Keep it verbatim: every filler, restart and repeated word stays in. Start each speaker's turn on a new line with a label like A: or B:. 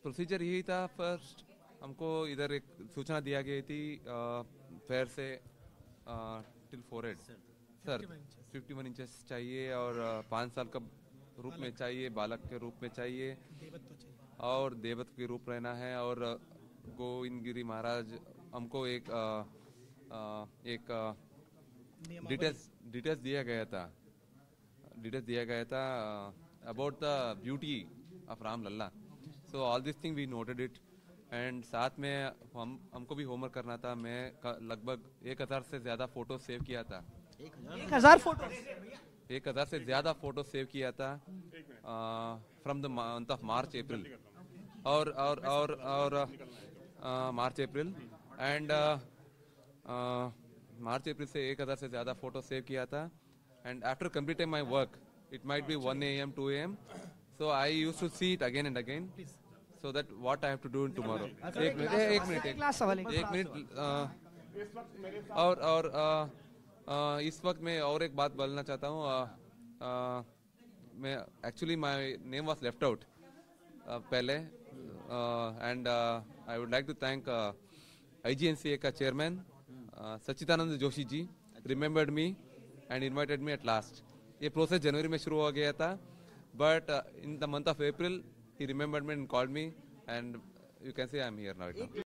A: Procedure यही था। First हमको इधर एक सूचना दिया गई थी फेयर से till forehead sir fifty one inches चाहिए और uh, पाँच साल का रूप में चाहिए, बालक के रूप में चाहिए और देवत्व के रूप रहना है। और uh, गोविंदगिरी महाराज हमको एक uh, uh, एक डिटेल्स डिटेल्स दिया गया था डिटेल्स दिया गया था about the beauty of Ram Lalla. So all this thing we noted it and साथ में हम हमको भी होमवर्क करना था। मैं लगभग एक हजार से ज्यादा फोटो सेव किया था।
B: एक हजार फोटो
A: एक हजार से ज्यादा फोटो सेव किया था from the month of March April और और और और मार्च अप्रैल एंड मार्च अप्रैल से एक हजार से ज्यादा फोटो सेव किया था। And after completing my work it might be one A M two A M so I used to see it again and again so that what I have to do in tomorrow. एक minute एक minute एक minute और और इस वक्त मैं और एक बात बोलना चाहता हूँ। मैं actually my name was left out पहले and I would like to thank I G N C A का chairman Sachchidanand Joshi ji remembered me and invited me at last. ये प्रोसेस जनवरी में शुरू हो गया था but in the month of April he remembered me and called me and you can say I'm here now.